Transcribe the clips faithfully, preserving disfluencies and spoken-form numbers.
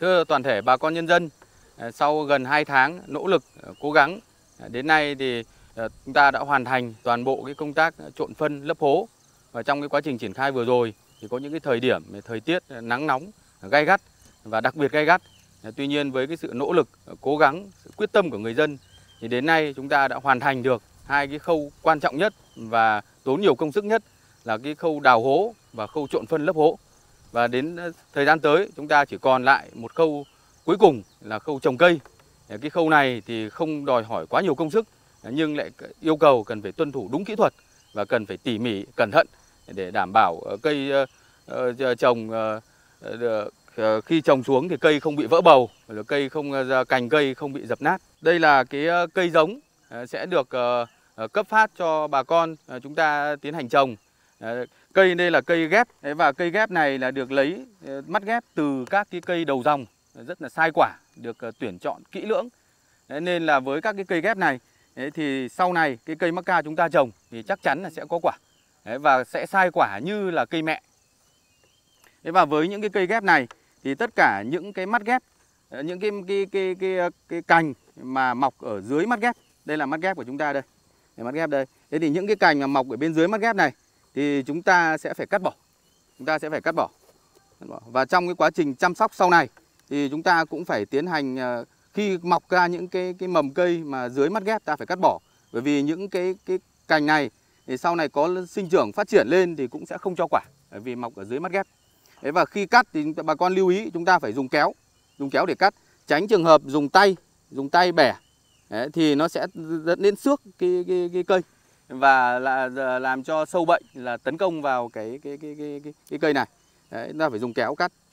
Thưa toàn thể bà con nhân dân, sau gần hai tháng nỗ lực cố gắng, đến nay thì chúng ta đã hoàn thành toàn bộ cái công tác trộn phân lấp hố. Và trong cái quá trình triển khai vừa rồi thì có những cái thời điểm thời tiết nắng nóng gay gắt và đặc biệt gay gắt. Tuy nhiên với cái sự nỗ lực, cố gắng, sự quyết tâm của người dân thì đến nay chúng ta đã hoàn thành được hai cái khâu quan trọng nhất và tốn nhiều công sức nhất là cái khâu đào hố và khâu trộn phân lấp hố. Và đến thời gian tới chúng ta chỉ còn lại một khâu cuối cùng là khâu trồng cây. Cái khâu này thì không đòi hỏi quá nhiều công sức nhưng lại yêu cầu cần phải tuân thủ đúng kỹ thuật và cần phải tỉ mỉ, cẩn thận để đảm bảo cây trồng khi trồng xuống thì cây không bị vỡ bầu, cây không cành cây không bị dập nát. Đây là cái cây giống sẽ được cấp phát cho bà con chúng ta tiến hành trồng. Cây đây là cây ghép và cây ghép này là được lấy mắt ghép từ các cái cây đầu dòng rất là sai quả, được tuyển chọn kỹ lưỡng. Nên là với các cái cây ghép này thì sau này cái cây mắc ca chúng ta trồng thì chắc chắn là sẽ có quả và sẽ sai quả như là cây mẹ. Và với những cái cây ghép này thì tất cả những cái mắt ghép, những cái cái cái cái, cái, cái cành mà mọc ở dưới mắt ghép, đây là mắt ghép của chúng ta đây, đây mắt ghép đây. Thế thì những cái cành mà mọc ở bên dưới mắt ghép này thì chúng ta sẽ phải cắt bỏ, chúng ta sẽ phải cắt bỏ. Và trong cái quá trình chăm sóc sau này thì chúng ta cũng phải tiến hành, khi mọc ra những cái cái mầm cây mà dưới mắt ghép ta phải cắt bỏ, bởi vì những cái cái cành này thì sau này có sinh trưởng phát triển lên thì cũng sẽ không cho quả, bởi vì mọc ở dưới mắt ghép. Đấy, và khi cắt thì bà con lưu ý chúng ta phải dùng kéo, dùng kéo để cắt, tránh trường hợp dùng tay, dùng tay bẻ. Đấy, thì nó sẽ dẫn đến xước cái, cái, cái cây và là làm cho sâu bệnh là tấn công vào cái cái cái cái cái, cái cây này. Đấy, chúng ta phải dùng kéo cắt.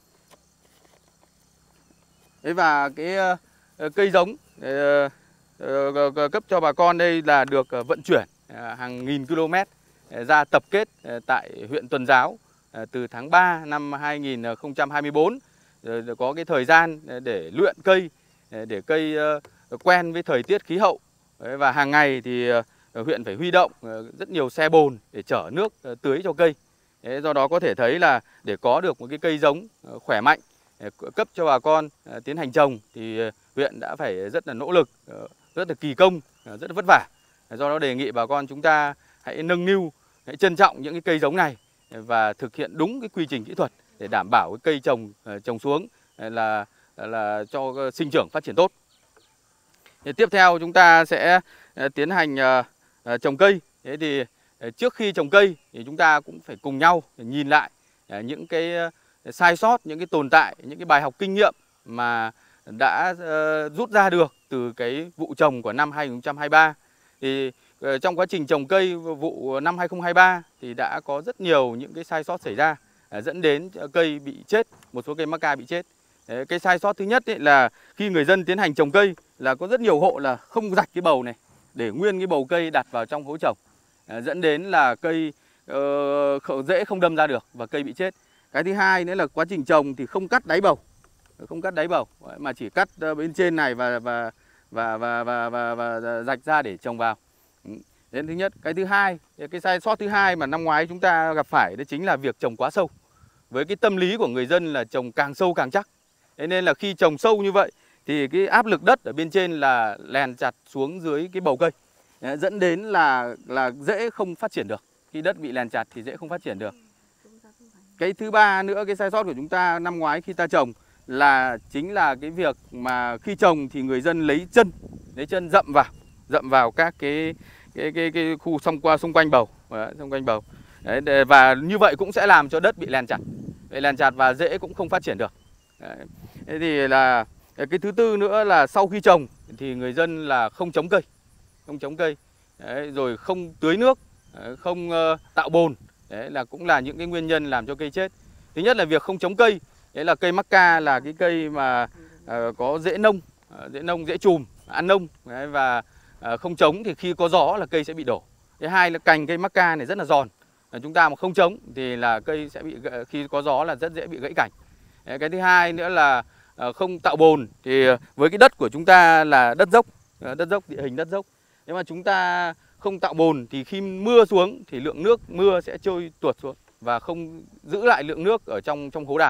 Đấy, và cái uh, cây giống uh, uh, cấp cho bà con đây là được uh, vận chuyển uh, hàng nghìn km uh, ra tập kết uh, tại huyện Tuần Giáo uh, từ tháng ba năm hai nghìn không trăm hai mươi tư. Rồi có cái thời gian để luyện cây, để cây uh, quen với thời tiết khí hậu. Đấy, và hàng ngày thì uh, huyện phải huy động uh, rất nhiều xe bồn để chở nước uh, tưới cho cây. Đấy, do đó có thể thấy là để có được một cái cây giống uh, khỏe mạnh cấp cho bà con uh, tiến hành trồng thì uh, huyện đã phải rất là nỗ lực, uh, rất là kỳ công, uh, rất là vất vả. Do đó đề nghị bà con chúng ta hãy nâng niu, hãy trân trọng những cái cây giống này và thực hiện đúng cái quy trình kỹ thuật để đảm bảo cái cây trồng uh, trồng xuống uh, là là cho sinh trưởng phát triển tốt. Thì tiếp theo chúng ta sẽ uh, tiến hành uh, uh, trồng cây. Thế thì uh, trước khi trồng cây thì chúng ta cũng phải cùng nhau để nhìn lại uh, những cái uh, sai sót, những cái tồn tại, những cái bài học kinh nghiệm mà đã uh, rút ra được từ cái vụ trồng của năm hai nghìn không trăm hai mươi ba. Thì uh, trong quá trình trồng cây vụ năm hai nghìn không trăm hai mươi ba thì đã có rất nhiều những cái sai sót xảy ra uh, dẫn đến cây bị chết, một số cây mắc ca bị chết. Đấy, cái sai sót thứ nhất ấy là khi người dân tiến hành trồng cây là có rất nhiều hộ là không rạch cái bầu này để nguyên cái bầu cây đặt vào trong hố trồng, uh, dẫn đến là cây uh, rễ không đâm ra được và cây bị chết. Cái thứ hai nữa là quá trình trồng thì không cắt đáy bầu, không cắt đáy bầu mà chỉ cắt bên trên này và và và và và và, và rạch ra để trồng vào. Đến thứ nhất, cái thứ hai, cái sai sót thứ hai mà năm ngoái chúng ta gặp phải đó chính là việc trồng quá sâu. Với cái tâm lý của người dân là trồng càng sâu càng chắc. Thế nên là khi trồng sâu như vậy thì cái áp lực đất ở bên trên là lèn chặt xuống dưới cái bầu cây, dẫn đến là là rễ không phát triển được. Khi đất bị lèn chặt thì rễ không phát triển được. Cái thứ ba nữa, cái sai sót của chúng ta năm ngoái khi ta trồng là chính là cái việc mà khi trồng thì người dân lấy chân, lấy chân dậm vào, dậm vào các cái cái cái, cái khu xung qua xung quanh bầu, đấy, xung quanh bầu. Đấy, và như vậy cũng sẽ làm cho đất bị lèn chặt, bị lèn chặt và rễ cũng không phát triển được. Đấy. Thế thì là cái thứ tư nữa là sau khi trồng thì người dân là không chống cây, không chống cây, đấy, rồi không tưới nước, không uh, tạo bồn. Đấy là cũng là những cái nguyên nhân làm cho cây chết. Thứ nhất là việc không chống cây, đấy là cây mắc ca là cái cây mà uh, có rễ nông, uh, rễ nông, rễ chùm, ăn nông, đấy, và uh, không chống thì khi có gió là cây sẽ bị đổ. Thứ hai là cành cây mắc ca này rất là giòn, uh, chúng ta mà không chống thì là cây sẽ bị, khi có gió là rất dễ bị gãy cành. Đấy, cái thứ hai nữa là uh, không tạo bồn thì uh, với cái đất của chúng ta là đất dốc, uh, đất dốc, địa hình đất dốc. Nếu mà chúng ta không tạo bồn thì khi mưa xuống thì lượng nước mưa sẽ trôi tuột xuống và không giữ lại lượng nước ở trong trong hố đào.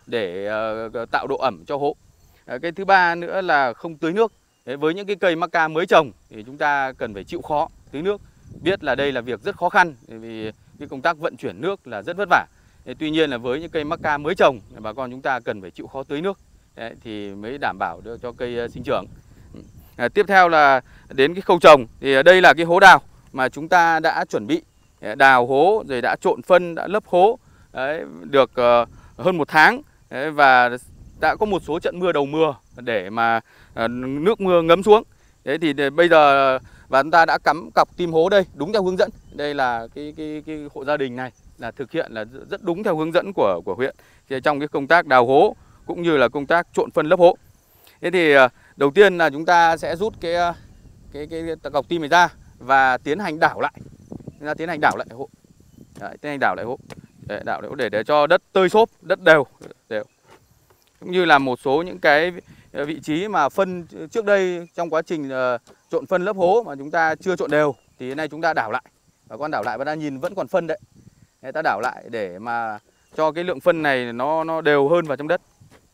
để tạo độ ẩm cho hố. Cái thứ ba nữa là không tưới nước. Với những cái cây mắc mới trồng thì chúng ta cần phải chịu khó tưới nước. Biết là đây là việc rất khó khăn vì cái công tác vận chuyển nước là rất vất vả. Tuy nhiên là với những cây mắc mới trồng, bà con chúng ta cần phải chịu khó tưới nước. Đấy, thì mới đảm bảo được cho cây sinh trưởng. À, tiếp theo là đến cái khâu trồng. Thì đây là cái hố đào mà chúng ta đã chuẩn bị đào hố, rồi đã trộn phân, đã lấp hố. Đấy, được uh, hơn một tháng. Đấy, và đã có một số trận mưa đầu mùa để mà uh, nước mưa ngấm xuống. Đấy thì để bây giờ và chúng ta đã cắm cọc tim hố đây đúng theo hướng dẫn. Đây là cái cái cái hộ gia đình này là thực hiện là rất đúng theo hướng dẫn của của huyện trong cái công tác đào hố cũng như là công tác trộn phân lấp hố. Thế thì đầu tiên là chúng ta sẽ rút cái cái cái, cái cọc tim này ra và tiến hành đảo lại. Chúng ta tiến hành đảo lại hộ. Đấy, tiến hành đảo lại hố. Để đảo lại hố để để cho đất tơi xốp, đất đều đều. Cũng như là một số những cái vị trí mà phân trước đây trong quá trình uh, trộn phân lấp hố mà chúng ta chưa trộn đều thì hôm nay chúng ta đảo lại. Và con đảo lại và ta nhìn vẫn còn phân đấy. Để ta đảo lại để mà cho cái lượng phân này nó nó đều hơn vào trong đất.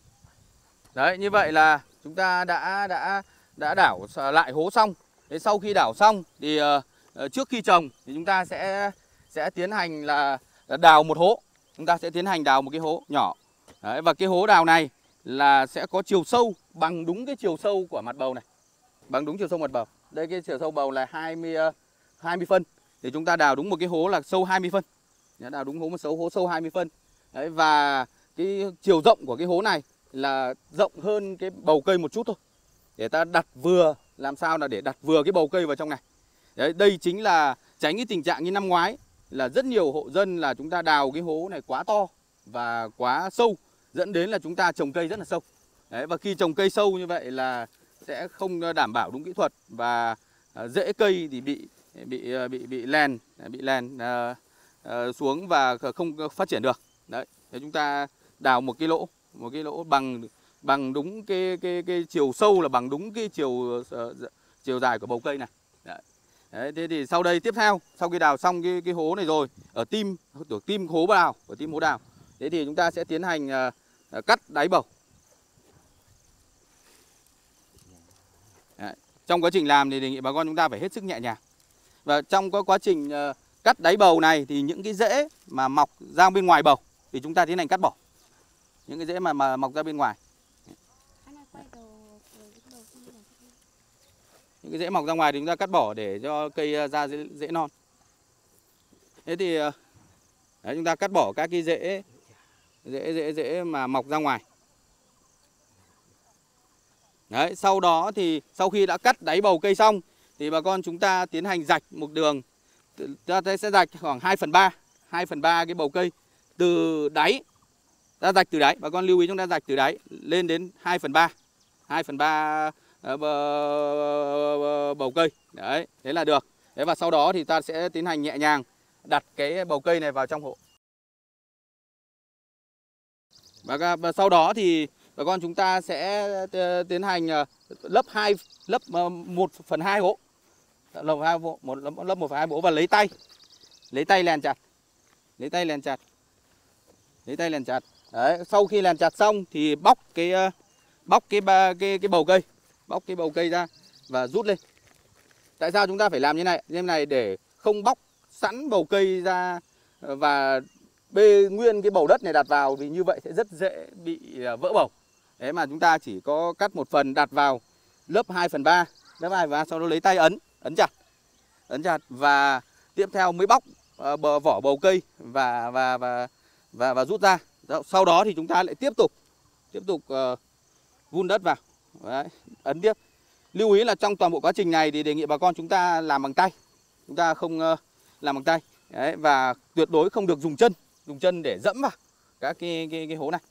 Đấy, như vậy là chúng ta đã đã đã đảo lại hố xong. Thế sau khi đảo xong thì uh, trước khi trồng thì chúng ta sẽ sẽ tiến hành là đào một hố. Chúng ta sẽ tiến hành đào một cái hố nhỏ. Đấy, và cái hố đào này là sẽ có chiều sâu bằng đúng cái chiều sâu của mặt bầu này. Bằng đúng chiều sâu mặt bầu. Đây cái chiều sâu bầu là hai mươi, hai mươi phân. Thì chúng ta đào đúng một cái hố là sâu hai mươi phân. Đào đúng hố một số hố sâu hai mươi phân. Đấy, và cái chiều rộng của cái hố này là rộng hơn cái bầu cây một chút thôi. Để ta đặt vừa, làm sao là để đặt vừa cái bầu cây vào trong này. Đấy, đây chính là tránh cái tình trạng như năm ngoái là rất nhiều hộ dân là chúng ta đào cái hố này quá to và quá sâu, dẫn đến là chúng ta trồng cây rất là sâu. Đấy, và khi trồng cây sâu như vậy là sẽ không đảm bảo đúng kỹ thuật và rễ cây thì bị bị bị bị len bị len uh, uh, xuống và không phát triển được. Đấy, thế chúng ta đào một cái lỗ, một cái lỗ bằng bằng đúng cái cái cái chiều sâu là bằng đúng cái chiều uh, chiều dài của bầu cây này. Đấy. Đấy, thế thì sau đây tiếp theo, sau khi đào xong cái cái hố này rồi, ở tim ở tim hố đào, ở tim hố đào, thế thì chúng ta sẽ tiến hành uh, cắt đáy bầu. Đấy. Trong quá trình làm thì đề nghị bà con chúng ta phải hết sức nhẹ nhàng. Và trong cái quá trình uh, cắt đáy bầu này thì những cái rễ mà mọc ra bên ngoài bầu thì chúng ta tiến hành cắt bỏ. Những cái rễ mà mà mọc ra bên ngoài. Những cái rễ mọc ra ngoài thì chúng ta cắt bỏ để cho cây ra rễ, rễ non. Thế thì đấy, chúng ta cắt bỏ các cái rễ rễ rễ rễ mà mọc ra ngoài. Đấy, sau đó thì sau khi đã cắt đáy bầu cây xong thì bà con chúng ta tiến hành rạch một đường. Ta sẽ rạch khoảng hai phần ba, hai phần ba cái bầu cây từ đáy. Ta rạch từ đáy, bà con lưu ý chúng ta rạch từ đáy lên đến hai phần ba. hai phần ba bầu cây. Đấy, thế là được. Thế và sau đó thì ta sẽ tiến hành nhẹ nhàng đặt cái bầu cây này vào trong hộ. Và, và sau đó thì bà con chúng ta sẽ tiến hành lấp hai lấp một phần hai hố. Lấp hai hố, một lấp một phần hai hố và lấy tay. Lấy tay lèn chặt. Lấy tay lèn chặt. Lấy tay lèn chặt. Đấy, sau khi lèn chặt xong thì bóc cái bóc cái cái cái bầu cây, bóc cái bầu cây ra và rút lên. Tại sao chúng ta phải làm như này? Như này để không bóc sẵn bầu cây ra và bê nguyên cái bầu đất này đặt vào, vì như vậy sẽ rất dễ bị vỡ bầu. Thế mà chúng ta chỉ có cắt một phần đặt vào lớp hai phần ba, lớp hai phần ba, sau đó lấy tay ấn, ấn chặt. Ấn chặt và tiếp theo mới bóc uh, bờ, vỏ bầu cây và và và và và rút ra. Sau đó thì chúng ta lại tiếp tục tiếp tục uh, vun đất vào. Đấy, ấn tiếp. Lưu ý là trong toàn bộ quá trình này thì đề nghị bà con chúng ta làm bằng tay. Chúng ta không uh, làm bằng tay. Đấy, và tuyệt đối không được dùng chân, dùng chân để dẫm vào các cái cái cái hố này.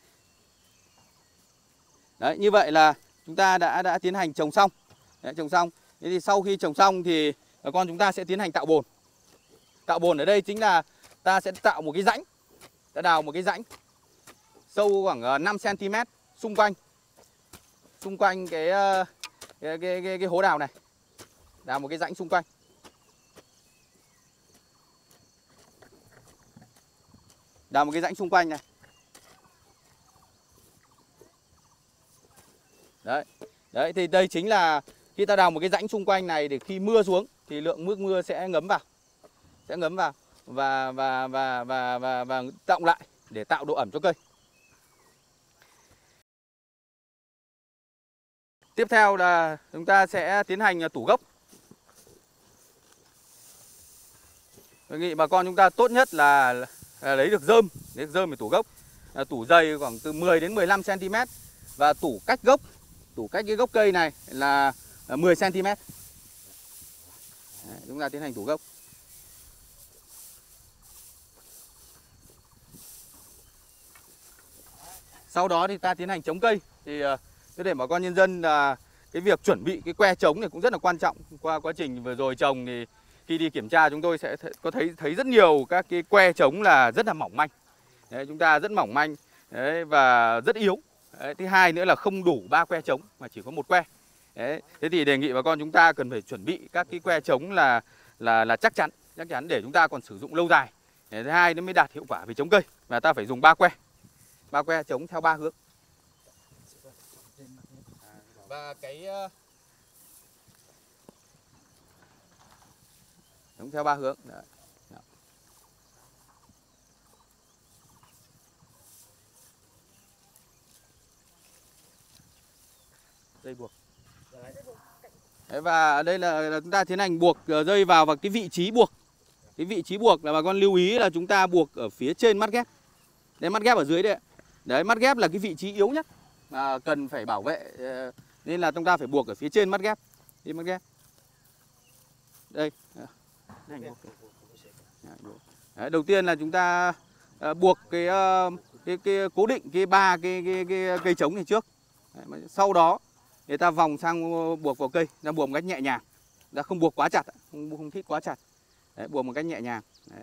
Đấy, như vậy là chúng ta đã đã tiến hành trồng xong. Đấy, trồng xong. Thế thì sau khi trồng xong thì bà con chúng ta sẽ tiến hành tạo bồn. Tạo bồn ở đây chính là ta sẽ tạo một cái rãnh. Ta đào một cái rãnh sâu khoảng năm xăng ti mét xung quanh. Xung quanh cái cái cái cái, cái hố đào này. Đào một cái rãnh xung quanh. Đào một cái rãnh xung quanh này. Đấy. Đấy thì đây chính là khi ta đào một cái rãnh xung quanh này để khi mưa xuống thì lượng nước mưa sẽ ngấm vào. Sẽ ngấm vào và và và và và, và đọng lại để tạo độ ẩm cho cây. Tiếp theo là chúng ta sẽ tiến hành tủ gốc. Đề nghị bà con chúng ta tốt nhất là, là lấy được rơm, lấy được rơm để tủ gốc. À, tủ dày khoảng từ mười đến mười lăm xăng ti mét và tủ cách gốc, tủ cách cái gốc cây này là mười xăng ti mét. Đấy, chúng ta tiến hành tủ gốc. Sau đó thì ta tiến hành chống cây. Thì uh, để bà con nhân dân là uh, cái việc chuẩn bị cái que chống này cũng rất là quan trọng. Qua quá trình vừa rồi trồng thì khi đi kiểm tra chúng tôi sẽ th có thấy thấy rất nhiều các cái que chống là rất là mỏng manh. Đấy, chúng ta rất mỏng manh đấy, và rất yếu. Đấy, thứ hai nữa là không đủ ba que chống mà chỉ có một que. Đấy, thế thì đề nghị bà con chúng ta cần phải chuẩn bị các cái que chống là là là chắc chắn, chắc chắn để chúng ta còn sử dụng lâu dài. Đấy, thứ hai nó mới đạt hiệu quả về chống cây. Và ta phải dùng ba que. Ba que chống theo ba hướng. Và cái chống theo ba hướng. Đấy. Dây buộc. Đấy, và ở đây là, là chúng ta tiến hành buộc dây vào vào cái vị trí buộc. Cái vị trí buộc là bà con lưu ý là chúng ta buộc ở phía trên mắt ghép. Đấy, mắt ghép ở dưới đấy. Đấy, mắt ghép là cái vị trí yếu nhất mà cần phải bảo vệ, nên là chúng ta phải buộc ở phía trên mắt ghép. Đi mắt ghép. Đây. Đấy, đầu tiên là chúng ta buộc cái cái cái cố định cái ba cái cái cái cây trống này trước. Đấy, sau đó người ta vòng sang buộc vào cây, ta buộc một cách nhẹ nhàng. Ta không buộc quá chặt, không không thích quá chặt. Đấy, buộc một cách nhẹ nhàng. Đấy.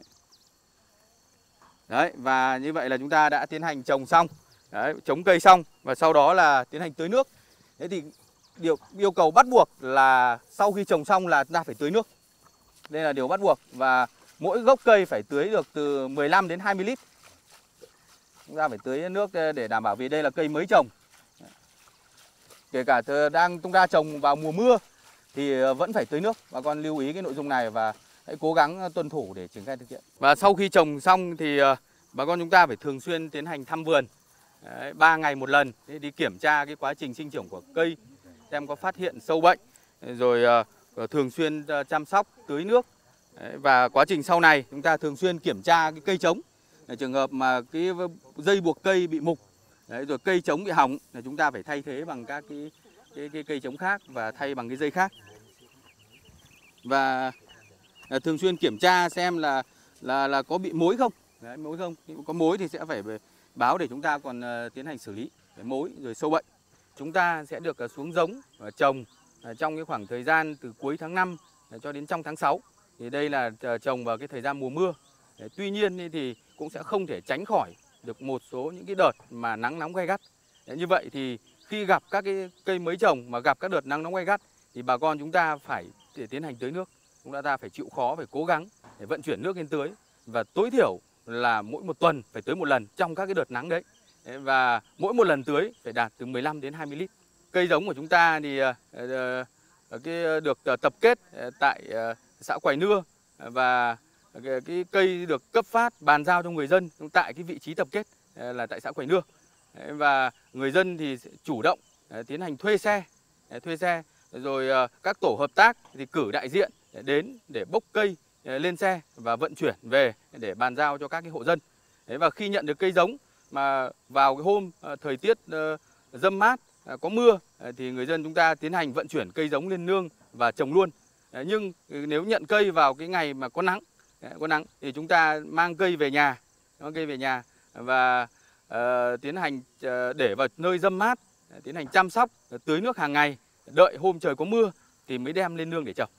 Đấy, và như vậy là chúng ta đã tiến hành trồng xong. Đấy, chống cây xong và sau đó là tiến hành tưới nước. Thế thì điều yêu cầu bắt buộc là sau khi trồng xong là ta phải tưới nước. Đây là điều bắt buộc và mỗi gốc cây phải tưới được từ mười lăm đến hai mươi lít. Chúng ta phải tưới nước để đảm bảo vì đây là cây mới trồng. Kể cả đang chúng ta trồng vào mùa mưa thì vẫn phải tưới nước. Bà con lưu ý cái nội dung này và hãy cố gắng tuân thủ để triển khai thực hiện. Và sau khi trồng xong thì bà con chúng ta phải thường xuyên tiến hành thăm vườn. ba ngày một lần để đi kiểm tra cái quá trình sinh trưởng của cây, xem có phát hiện sâu bệnh, rồi uh, thường xuyên uh, chăm sóc tưới nước. Đấy, và quá trình sau này chúng ta thường xuyên kiểm tra cái cây trống. Trường hợp mà cái dây buộc cây bị mục, đấy, rồi cây trống bị hỏng là chúng ta phải thay thế bằng các cái, cái, cái cây trống khác và thay bằng cái dây khác. Và uh, thường xuyên kiểm tra xem là là là có bị mối không. Đấy, mối không, nếu có mối thì sẽ phải báo để chúng ta còn uh, tiến hành xử lý về mối rồi sâu bệnh. Chúng ta sẽ được uh, xuống giống và trồng uh, trong cái khoảng thời gian từ cuối tháng năm uh, cho đến trong tháng sáu. Thì đây là uh, trồng vào cái thời gian mùa mưa. Đấy, tuy nhiên thì cũng sẽ không thể tránh khỏi được một số những cái đợt mà nắng nóng gay gắt. Đấy, như vậy thì khi gặp các cái cây mới trồng mà gặp các đợt nắng nóng gay gắt thì bà con chúng ta phải để tiến hành tưới nước. Chúng ta, ta phải chịu khó, phải cố gắng để vận chuyển nước lên tưới và tối thiểu là mỗi một tuần phải tưới một lần trong các cái đợt nắng đấy. Và mỗi một lần tưới phải đạt từ mười lăm đến hai mươi lít. Cây giống của chúng ta thì cái được tập kết tại xã Quài Nưa và cái cây được cấp phát bàn giao cho người dân tại cái vị trí tập kết là tại xã Quài Nưa. Và người dân thì chủ động tiến hành thuê xe, thuê xe rồi các tổ hợp tác thì cử đại diện đến để bốc cây lên xe và vận chuyển về để bàn giao cho các cái hộ dân. Đấy, và khi nhận được cây giống mà vào cái hôm uh, thời tiết uh, râm mát, uh, có mưa uh, thì người dân chúng ta tiến hành vận chuyển cây giống lên nương và trồng luôn. Uh, nhưng uh, nếu nhận cây vào cái ngày mà có nắng, uh, có nắng thì chúng ta mang cây về nhà, mang cây về nhà và uh, tiến hành uh, để vào nơi râm mát, uh, tiến hành chăm sóc, uh, tưới nước hàng ngày, đợi hôm trời có mưa thì mới đem lên nương để trồng.